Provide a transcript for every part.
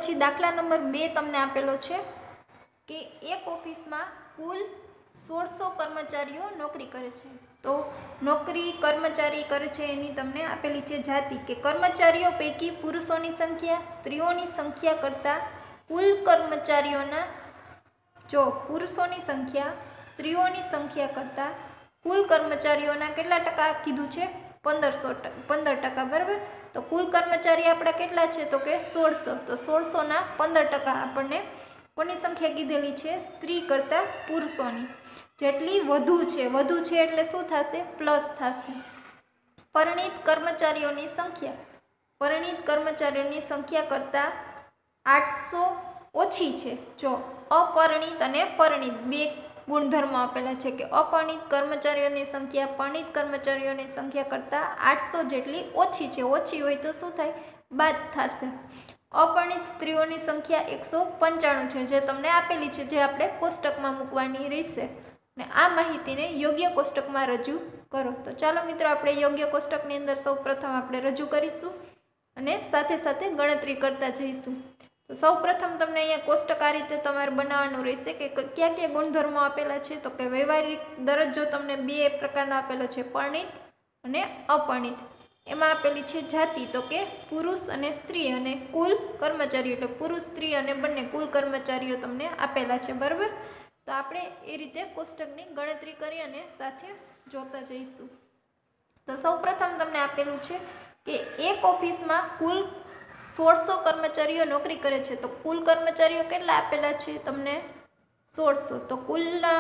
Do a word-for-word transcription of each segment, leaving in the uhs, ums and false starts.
पछी दाखला नंबर बे तमने आपेलो छे कि एक ऑफिस में कुल सोलसो कर्मचारीओ नौकरी करे छे। तो नौकरी कर्मचारी करे छे एनी तमने आपेली छे जाति के कर्मचारीओ पैकी पुरुषोनी संख्या स्त्रीओनी संख्या करता कुल कर्मचारीओना जो पुरुषोनी संख्या स्त्रीओनी संख्या करता कुल कर्मचारीओना केटला टका कीधुं छे पंदरसो पंदर टका बराबर। तो कुल कर्मचारी आपड़ा केटला छे तो के सोलसो तो सोलसो ना पंदर टका आपने कोनी संख्या कीधेली छे स्त्री करता पुरुषोनी जेटली वधु छे वधु छे एटले शुं थशे प्लस थशे। परिणित कर्मचारीओनी संख्या परिणित कर्मचारीओनी संख्या करता आठ सौ ओछी छे। जो अपरिणित अने परिणित बे गुणधर्मो आपेला छे कि अपरिणित कर्मचारीओनी संख्या परिणित कर्मचारीओनी संख्या करता आठ सौ जेटली ओछी छे। ओछी होय तो शुं थाय बाद थशे। अपरिणित स्त्रीओनी संख्या एक सौ पंचाणु छे जे तमने आपेली छे जे आपणे कोष्टकमां मूकवानी रहेशे ने आ माहितीने योग्य कोष्टकमां रजू करो। तो चालो मित्रों आपणे योग्य कोष्टकनी अंदर सौ प्रथम आपणे रजू करीशुं अने साथे साथे गणतरी करता जईशुं। तो सौ प्रथम तमने अहींया कोष्टक आ रीते तमारे बनाववानुं रहेशे कि क्या क्या गुणधर्मो आपेला छे। तो कि व्यवहारिक दरज्जो तमने बे प्रकारनो आपेलो छे परिणित अने अपरिणित। एमां आपेली छे जाति तो कि पुरुष अने स्त्री अने कुल कर्मचारी एटले पुरुष स्त्री अने बंने कुल कर्मचारीओ तमने आपेला छे बराबर। तो आपणे ए रीते कोष्टकनी गणतरी करी अने साथे जोता जईशुं। तो सौ प्रथम तमने आपेलुं छे कि एक ऑफिस में कुल सोलसो कर्मचारीओ नौकरी करे छे। तो कुल कर्मचारीओ केटला आपेला छे तमने सोलसो। तो कुलना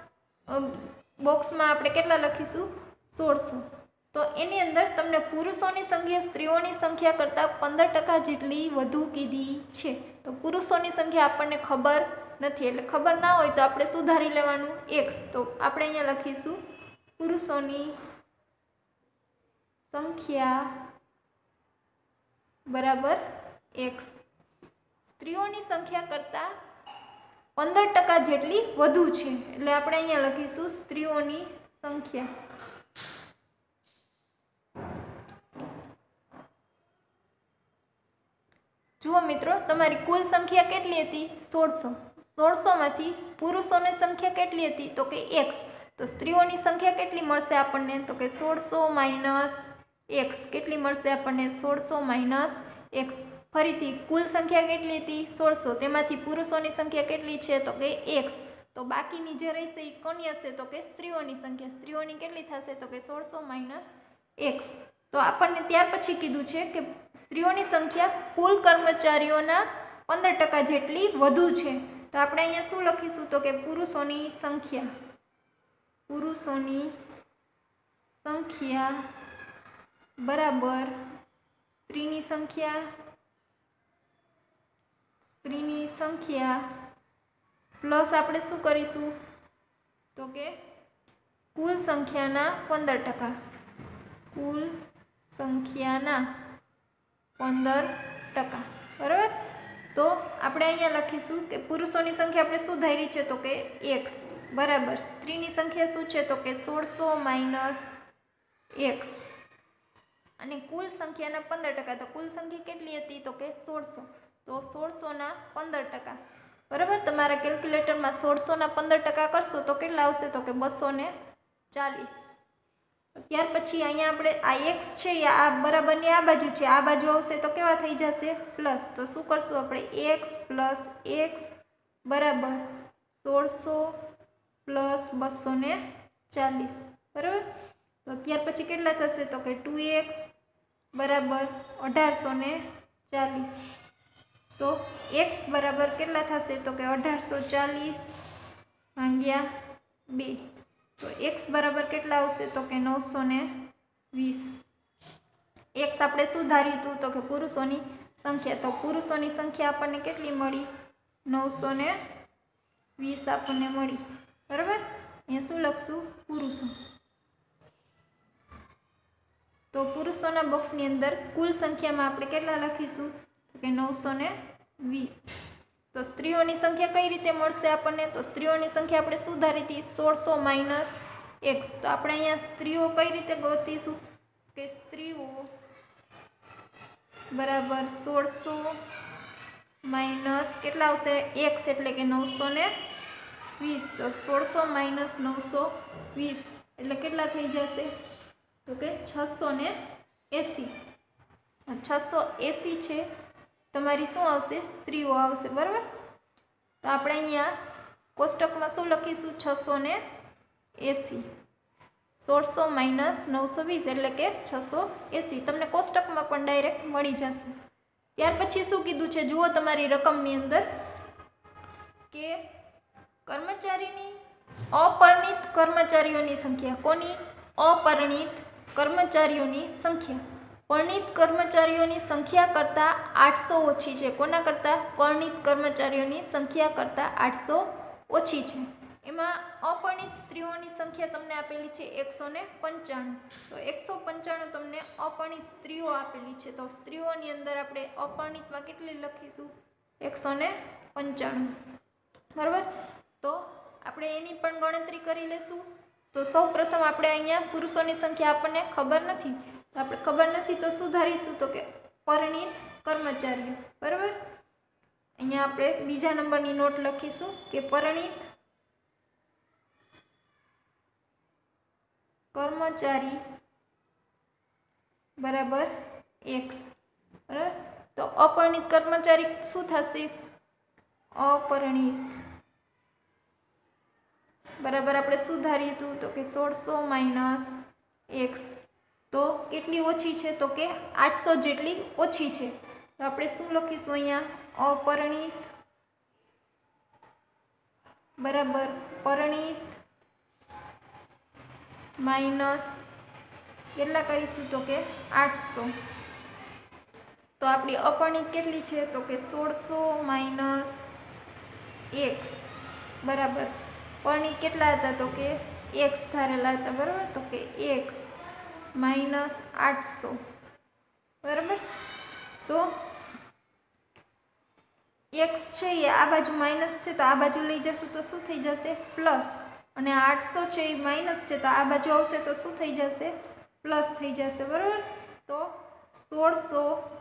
बॉक्स में आपणे केटला लखीशुं सोलसो। तो एनी अंदर तमने पुरुषोनी संख्या स्त्रीओनी संख्या करता पंदर टका जेटली वधु कीधी छे। तो पुरुषोनी संख्या आपणे खबर नथी एटले खबर ना होय तो आपणे सुधारी लेवानुं एक्स। तो आपणे अहींया लखीशुं पुरुषोनी संख्या बराबर एक्स स्त्रीओनी संख्या करता पंदर टका जेटली वधु छे एटले आपणे अहींया लखीशुं स्त्रीओनी संख्या जुओ मित्रों तमारी कुल संख्या केटली हती सोलसो सोलसो मांथी पुरुषोनी संख्या केटली हती तो के एक्स। तो स्त्रीओनी संख्या केटली मळशे आपणने तो के सोलसो माइनस एक्स केटली मळशे आपणने सोलसो माइनस एक्स। फरीथी कुल संख्या केटली हती सोलसो तेमांथी पुरुषोनी संख्या केटली छे तो के एक्स। तो बाकीनी जे रहेशे ई कोनी हशे तो के स्त्रीओनी संख्या स्त्रीओनी केटली थशे तो के सोलसो माइनस एक्स। तो आपणने त्यार पछी कीधुं छे के स्त्रीओनी संख्या कुल कर्मचारीओना पंदर टका जेटली वधु छे। तो आपणे अहींया शुं लखीशुं तो के पुरुषोनी संख्या पुरुषोनी संख्या बराबर स्त्रीनी संख्या स्त्रीनी संख्या प्लस आपणे शुं करीशुं तो के कुल संख्याना पंदर टका कुल संख्याना पंदर टका बराबर। तो आपणे अहींया लखीशुं के पुरुषोनी संख्या आपणे शुं धारी छे तो के एक्स बराबर स्त्रीनी संख्या शुं छे तो के सोलसो माइनस एक्स अने कुल संख्याना पंदर टका। तो कुल संख्या केटली हती तो के सोलसो तो सोलसो ना पंदर टका बराबर। तमारा केल्क्युलेटर में सोलसो ना पंदर टका करशो तो केटला आवशे तो के बसो ने चालीस। त्यार पछी अहींया आपणे आ एक्स छे या आ बराबरनी आ बाजू छे आ बाजू आवशे तो केवा थई जशे प्लस। तो शुं करशुं आपणे एक्स प्लस एक्स बराबर सोलसो प्लस बसो ने चालीस बराबर। तो त्यार पछी केटला थशे तो के टू एक्स बराबर अठारसो ने चालीस। तो एक्स बराबर केटला थशे तो के अठारसो चालीस भाग्या बे। तो एक्स बराबर केटला आवशे तो के नौ सौ ने वीस। एक्स आपणे शुं धार्युं हतुं तो के पुरुषोनी संख्या। तो पुरुषोनी संख्या आपणने केटली मळी नौ सौ ने वीस आपणने मळी बराबर। अहींया शुं लखशुं पुरुषो। तो पुरुषोना बॉक्सनी अंदर कुल संख्या में आपणे केटला लखीशुं तो के नौ सौ ने वीस। तो स्त्रीओनी संख्या कई रीते मळशे आपणने तो स्त्रीओनी संख्या आपणे शुं धारी हती सोलसो माइनस एक्स। तो आपणे अहींया स्त्रीओ कई रीते गोतीशुं के स्त्रीओ बराबर सोलसो માઇનસ કેટલા આવશે એક્સ એટલે કે નવસો ને વીસ. તો સોળસો માઇનસ નવસો વીસ એટલે કેટલા થઈ જશે તો કે છસો ને એંસી. છસો એંસી છે તમારી શું આવશે સ્ત્રીઓ આવશે બરાબર. તો આપણે અહીંયા કોષ્ટકમાં શું લખીશું છસો ને એંસી. સોળસો માઇનસ નવસો વીસ એટલે કે છસો એંસી તમને કોષ્ટકમાં પણ ડાયરેક્ટ મળી જશે. ત્યાર પછી શું કીધું છે જુઓ તમારી રકમની અંદર કે કર્મચારીની અપરિણિત કર્મચારીઓની સંખ્યા. કોની અપરિણિત કર્મચારીઓની સંખ્યા પરિણિત કર્મચારીઓની સંખ્યા કરતાં આઠસો ઓછી છે. કોના કરતાં પરિણિત કર્મચારીઓની સંખ્યા કરતાં આઠસો ઓછી છે. એમાં અપરિણિત સ્ત્રીઓની સંખ્યા તમને આપેલી છે એકસો ને પંચાણું. તો એકસો પંચાણું તમને અપરિણિત સ્ત્રીઓ આપેલી છે. તો સ્ત્રીઓની અંદર આપણે અપરિણિતમાં કેટલી લખીશું એકસો ને પંચાણું બરાબર. તો આપણે એની પણ ગણતરી કરી લેશું. તો સૌ પ્રથમ આપણે અહીંયા પુરુષોની સંખ્યા આપણને ખબર નથી. આપણે ખબર નથી તો સુધારીશું તો કે પરિણિત કર્મચારીઓ બરાબર. અહીંયા આપણે બીજા નંબરની નોટ લખીશું કે પરિણિત કર્મચારી બરાબર એક્સ બરાબર. તો અપરિણિત કર્મચારી શું થશે અપરિણિત બરાબર. આપણે સુધાર્યું હતું તો કે સોળસો માઇનસ એક્સ. તો કેટલી ઓછી છે તો કે આઠસો જેટલી ઓછી છે. તો આપણે શું લખીશું અહીંયા અપરિણિત બરાબર પરિણિત માઇનસ કેટલા કરીશું તો કે આઠસો. તો આપણી અપરિણિત કેટલી છે તો કે સોળસો માઇનસ એક્સ બરાબર. પરિણિત કેટલા હતા તો કે એક્સ ધારેલા હતા બરાબર. તો કે એક્સ માઇનસ આઠસો બરાબર. તો એક્સ છે એ આ બાજુ માઇનસ છે તો આ બાજુ લઈ જશું તો શું થઈ જશે પ્લસ. અને આઠસો છે એ માઇનસ છે તો આ બાજુ આવશે તો શું થઈ જશે પ્લસ થઈ જશે બરાબર. તો સોળસો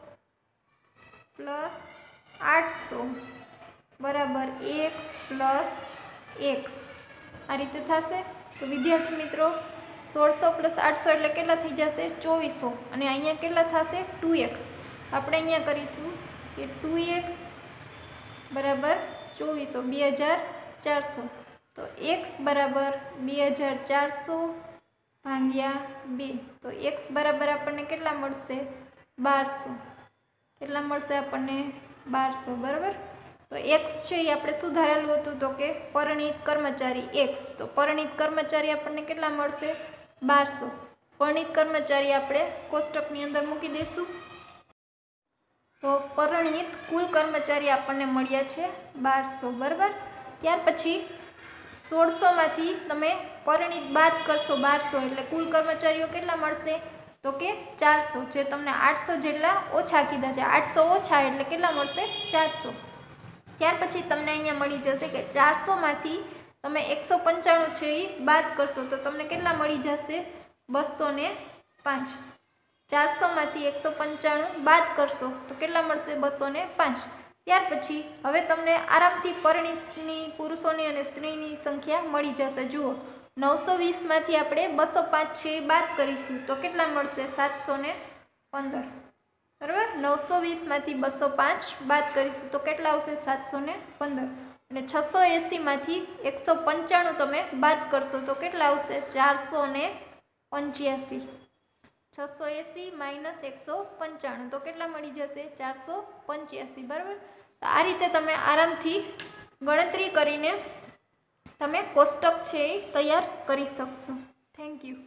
પ્લસ આઠસો બરાબર એક્સ પ્લસ એક્સ આ રીતે થશે. તો વિદ્યાર્થી મિત્રો સોળસો પ્લસ આઠસો એટલે કેટલા થઈ જશે ચોવીસો. અને અહીંયા કેટલા થશે ટુ એક્સ. આપણે અહીંયા કરીશું કે ટુ એક્સ બરાબર ચોવીસો બે હજાર ચારસો. તો એક્સ બરાબર બે હજાર ચારસો ભાગ્યા બે. તો એક્સ બરાબર આપણને કેટલા મળશે બારસો. કેટલા મળશે આપણને બારસો બરાબર. તો એક્સ છે એ આપણે સુધારેલું હતું તો કે પરિણિત કર્મચારી એક્સ. તો પરિણિત કર્મચારી આપણને કેટલા મળશે બારસો. પરિણિત કર્મચારી આપણે કોષ્ટકની અંદર મૂકી દઈશું. તો પરિણિત કુલ કર્મચારી આપણને મળ્યા છે બારસો બરાબર. ત્યાર પછી સોળસોમાંથી તમે પરિણિત બાદ કરશો બારસો એટલે કુલ કર્મચારીઓ કેટલા મળશે તો કે ચારસો. જે તમને આઠસો જેટલા ઓછા કીધા છે. આઠસો ઓછા એટલે કેટલા મળશે ચારસો. ત્યાર પછી તમને અહીંયા મળી જશે કે ચારસોમાંથી તમે એકસો પંચાણું છે એ બાદ કરશો તો તમને કેટલા મળી જશે બસો ને પાંચ. ચારસોમાંથી એકસો પંચાણું બાદ કરશો તો કેટલા મળશે બસો ને પાંચ. ત્યાર પછી હવે તમને આરામથી પરિણિતની પુરુષોની અને સ્ત્રીની સંખ્યા મળી જશે. જુઓ નવસો વીસમાંથી આપણે બસો પાંચ છે બાદ કરીશું તો કેટલા મળશે સાતસો ને પંદર બરાબર. નવસો વીસમાંથી બસો પાંચ બાદ કરીશું તો કેટલા આવશે સાતસો ને પંદર. અને છસો એંસીમાંથી એકસો પંચાણું તમે બાદ કરશો તો કેટલા આવશે ચારસો ને પંચ્યાસી. છસો એંસી માઇનસ એકસો પંચાણું તો કેટલા મળી જશે ચારસો પંચ્યાસી બરાબર. તો આ રીતે તમે આરામથી ગણતરી કરીને તમે કોષ્ટક છે એ તૈયાર કરી શકશો. Thank you.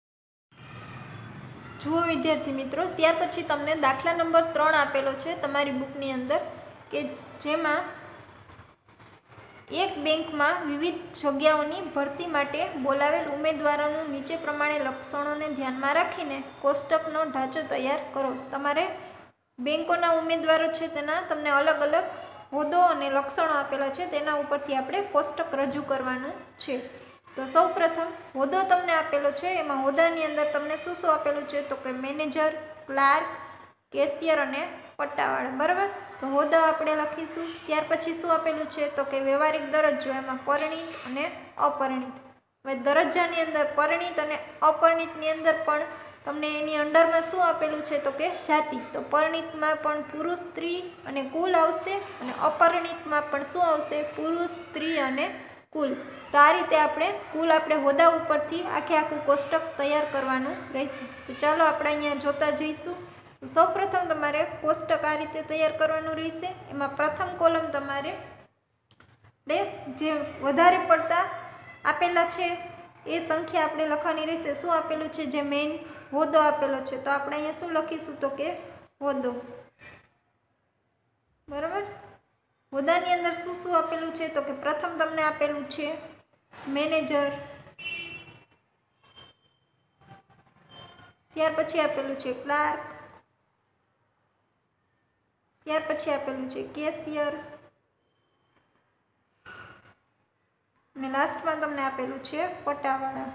જુઓ વિદ્યાર્થી મિત્રો ત્યાર પછી તમને દાખલા નંબર ત્રણ આપેલો છે તમારી બુકની અંદર કે જેમાં એક બેંકમાં વિવિધ જગ્યાઓની ભરતી માટે બોલાવેલ ઉમેદવારોનું નીચે પ્રમાણે લક્ષણોને ધ્યાનમાં રાખીને કોષ્ટકનો ઢાંચો તૈયાર કરો. તમારે બેંકોના ઉમેદવારો છે તેના તમને અલગ અલગ હોદ્દો અને લક્ષણો આપેલા છે તેના ઉપરથી આપણે કોષ્ટક રજૂ કરવાનું છે. તો સૌ પ્રથમ હોદ્દો તમને આપેલો છે. એમાં હોદ્દાની અંદર તમને શું શું આપેલું છે તો કે મેનેજર, ક્લાર્ક, કેશિયર અને પટ્ટાવાળા બરાબર. તો તો હોદ્દા આપણે લખીશું। ત્યાર પછી શું આપેલું છે તો કે વ્યવહારિક દરજ્જો, એમાં પરિણીત અને અપરિણીત। હવે દરજ્જાની અંદર પરિણીત અને અપરિણીતની અંદર પણ તમને એની અંડરમાં શું આપેલું છે તો કે જાતિ। તો પરિણીતમાં પણ પુરુષ સ્ત્રી અને કુલ આવશે અને અપરિણીતમાં પણ શું આવશે પુરુષ સ્ત્રી અને કુલ। તો આ રીતે આપણે કુલ આપણે હોદ્દા ઉપરથી આખે આખું કોષ્ટક તૈયાર કરવાનું રહેશે। તો ચાલો આપણે અહીંયા જોતા જઈશું। તો સૌપ્રથમ તમારે કોષ્ટક આ રીતે તૈયાર કરવાનું રહેશે। એમાં પ્રથમ કોલમ તમારે આપણે જે વધારે પડતા આપેલા છે એ સંખ્યા આપણે લખવાની રહેશે। શું આપેલું છે જે મેઇન હોદ્દો આપેલો છે તો આપણે અહીંયા શું લખીશું તો કે હોદ્દો, બરાબર। હોદ્દાની અંદર શું શું આપેલું છે તો કે પ્રથમ તમને આપેલું છે મેનેજર, ત્યાર પછી આપેલું છે ક્લાર્ક, ત્યાર પછી આપેલું છે કેશિયર અને લાસ્ટમાં તમને આપેલું છે પટાવાળા,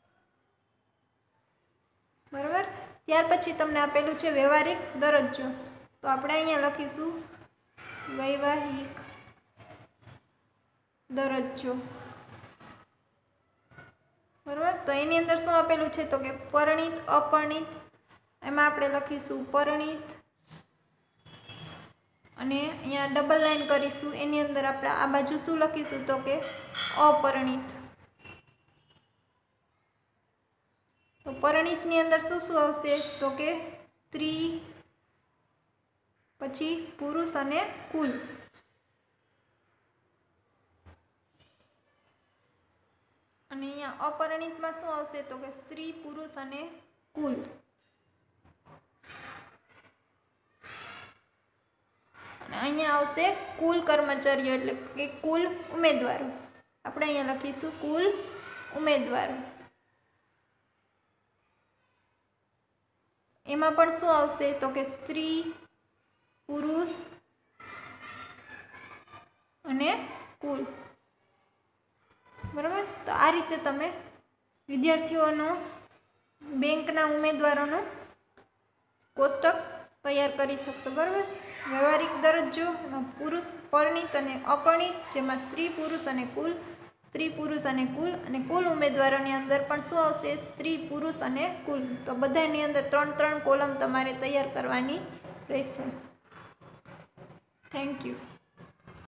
બરાબર। ત્યાર પછી તમને આપેલું છે વ્યવહારિક દરજ્જો। તો આપણે અહીંયા લખીશું વૈવાહિક દરજ્જો, બરાબર। તો એની અંદર શું આપેલું છે તો કે પરિણીત અપરિણીત, એમાં આપણે લખીશું પરિણીત અને અહીંયા ડબલ લાઈન કરીશું। એની અંદર આપણે આ બાજુ શું લખીશું તો કે અપરિણીત। તો પરિણીતની અંદર શું શું આવશે તો કે સ્ત્રી, પછી પુરુષ અને કુલ, અને અહીંયા અપરિણીતમાં શું આવશે તો કે સ્ત્રી, પુરુષ અને કુલ, અને અહીંયા આવશે કુલ કર્મચારીઓ એટલે કે કુલ ઉમેદવારો। આપણે અહીંયા લખીશું કુલ ઉમેદવારો। એમાં પણ શું આવશે તો કે સ્ત્રી, પુરુષ અને કુલ, બરાબર। તો આ રીતે તમે વિદ્યાર્થીઓનો બેંકના ઉમેદવારોનો કોષ્ટક તૈયાર કરી શકશો, બરાબર। વ્યવહારિક દરજ્જો એમાં પુરુષ પરિણીત અને અપરિણીત, જેમાં સ્ત્રી પુરુષ અને કુલ, સ્ત્રી પુરુષ અને કુલ, અને કુલ ઉમેદવારોની અંદર પણ શું આવશે સ્ત્રી પુરુષ અને કુલ। તો બધાની અંદર ત્રણ ત્રણ કોલમ તમારે તૈયાર કરવાની રહેશે। Thank you.